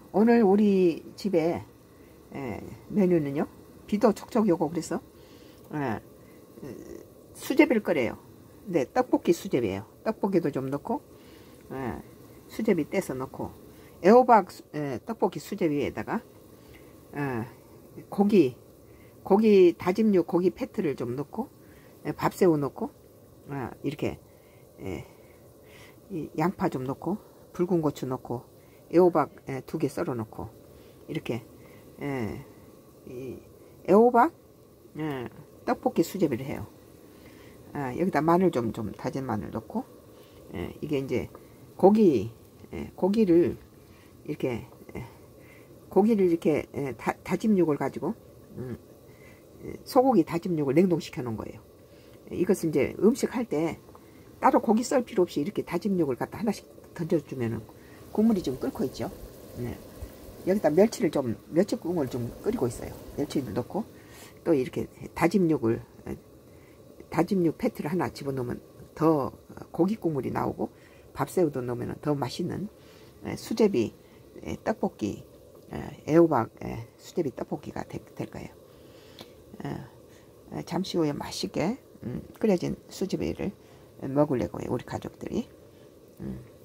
오늘 우리 집에 메뉴는요, 비도 촉촉이 오고 그래서 수제비를 끓여요. 네, 떡볶이 수제비예요. 떡볶이도 좀 넣고 수제비 떼서 넣고 애호박 떡볶이 수제비에다가 고기 다짐육 고기 패트를 좀 넣고 밥새우 넣고 이렇게 양파 좀 넣고 붉은 고추 넣고 애호박 2개 썰어 넣고 이렇게 애호박 떡볶이 수제비를 해요. 여기다 마늘 좀 다진 마늘 넣고 이게 이제 고기를 이렇게 다짐육을 가지고 소고기 다짐육을 냉동시켜 놓은 거예요. 이것은 이제 음식 할 때 따로 고기 썰 필요 없이 이렇게 다짐육을 갖다 하나씩 던져주면은 국물이 좀 끓고 있죠. 여기다 멸치국을 좀 끓이고 있어요. 멸치를 넣고 또 이렇게 다짐육 패트를 하나 집어넣으면 더 고기 국물이 나오고 밥새우도 넣으면 더 맛있는 수제비 떡볶이 애호박 수제비 떡볶이가 될 거예요. 잠시 후에 맛있게 끓여진 수제비를 먹으려고 해요, 우리 가족들이.